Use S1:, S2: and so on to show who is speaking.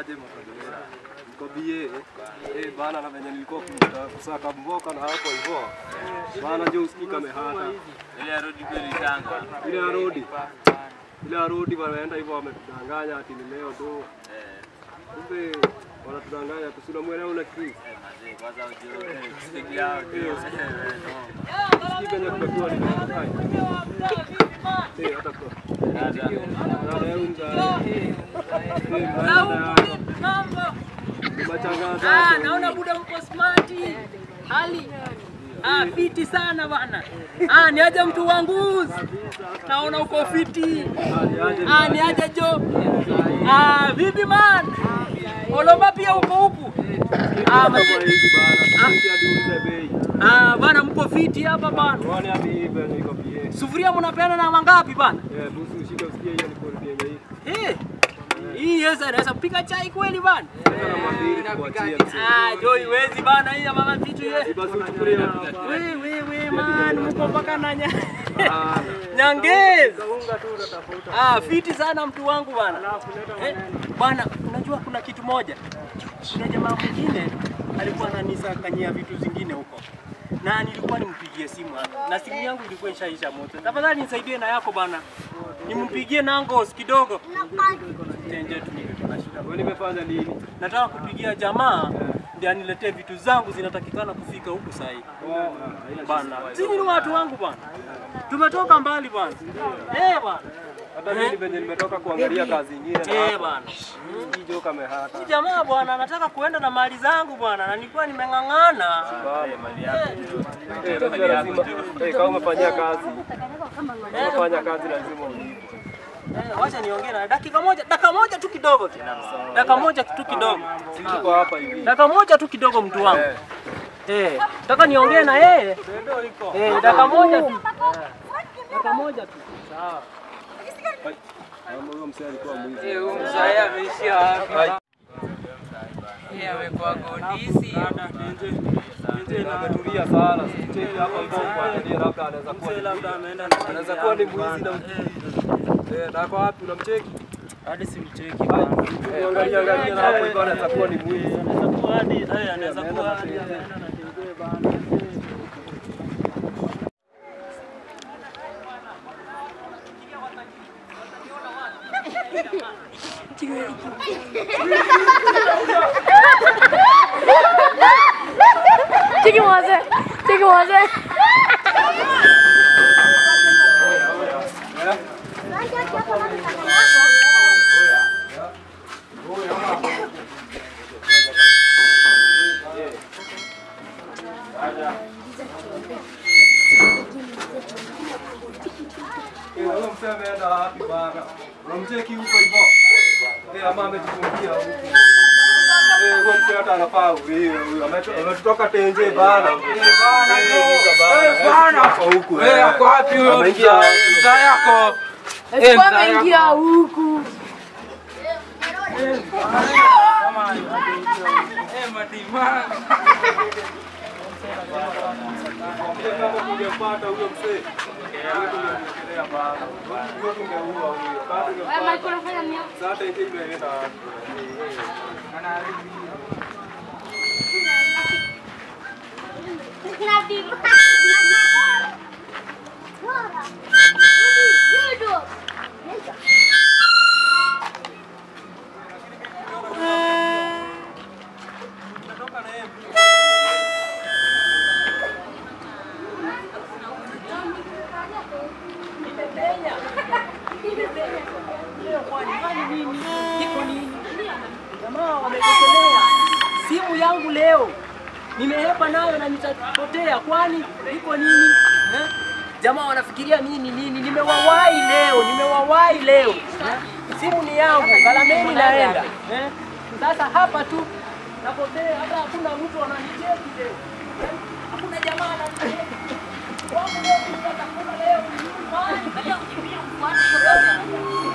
S1: aje mkadera. Niko bie. Bana na venye nilikuwa kusaka mboka na hapo hivyo. Bana je usikika mehata.
S2: Ile rodi kweli tanga.
S1: Ile rodi wanaenda hivyo wametudanganya ati ni leo tu. Kumbe wanatudanganya tusina mwelewa una Chris.
S2: Mazee kwanza ujue stick yao ndio.
S1: Stick yenye kumekuwa ni hata kwa.
S3: Naona buda mko smart. Hali. Fiti sana bana. Ni aje mtu wangu. Naona uko fiti. Ni aje jo. Vipi man? Olomba pia uko huku. Bana mko fiti hapa bana.
S1: Wale hadi hivi niko pia.
S3: Sufuria mnapeana na mangapi bana?
S1: Busu ushike usikie hiyo ni kwa hii.
S3: Hii sasa pika chai kweli bana. Joy wezi bana hii mama vitu yeye.
S1: Basi uchukulie.
S3: Wewe man mko mpaka na Nyangezi. Fiti sana mtu wangu bana. Bana unajua kuna kitu moja. Kuna jamaa mwingine alikuwa ananisakanyia vitu zingine huko. Na nilikuwa nimpigie simu hapa. Na simu yangu ilikuwa ishaisha moto. Tafadhali nisaidie na yako bana. Nimpigie nangos kidogo. Tenje tu tunashika.
S1: Wewe nimefanya nini?
S3: Nataka kupigia jamaa ndio aniletee vitu zangu zinatakikana kufika huku sasa hivi. Bana. Sisi ni watu wangu bana. Tumetoka mbali bana. Bana.
S1: Hata mimi venye nimetoka kuangalia kazi nyingine.
S3: Bana.
S1: Hiyo kama hata.
S3: Si jamaa bwana anataka kuenda na mali zangu bwana na nilikuwa nimengangana.
S2: Mali yako.
S1: Kama umefanyia kazi. Unafanya kazi lazima ulipe.
S3: Wacha niongee na dakika moja tu kidogo. Dakika moja tu kidogo.
S1: Siko hapa hivi.
S3: Dakika moja tu kidogo mtu wangu. Nataka niongee na yeye. Dakika moja tu. Dakika moja tu. Sawa.
S1: Huyo msee alikuwa mwizi.
S3: Huyo msee ameishia hapa. Amekuwa godisi.
S1: Nje ametulia sana. Sicheki hapa hivyo kuangalia labda anaweza kuwa ni mwizi na na kwa wapi unamcheki?
S3: Hadi simcheki bana.
S1: Angalia na hapo hivyo anaweza kuwa ni mwizi.
S3: Anaweza kuwa hadi anaweza kuwa hadi
S4: Take it was it.
S1: Unamcheki huko hivyo. Ama amejifungia huko. Wewe msiata anafaa huyo ametoka tenje bana. Bana huko. Uko wapi huyo? Ameingia mtaa yako.
S4: Ameingia huku.
S3: Matima.
S1: Kama ungepata huyo mzee. Tungeongelea bana. Huyo tungeua huyo.
S4: Wewe Michael unafanya nini?
S1: Sasa tenje imeenda.
S3: Jamaa wamepotelea simu yangu leo. Nimehepa nayo na nitapotea kwani iko nini? Jamaa wanafikiria nini? Nimewawahi leo. Simu ni yangu, galameni naenda. Sasa hapa tu napotea hata hakuna mtu ananicheki leo. Hakuna jamaa ananicheki. Wangu leo nitakuwa leo. Leo ukimbia mfuate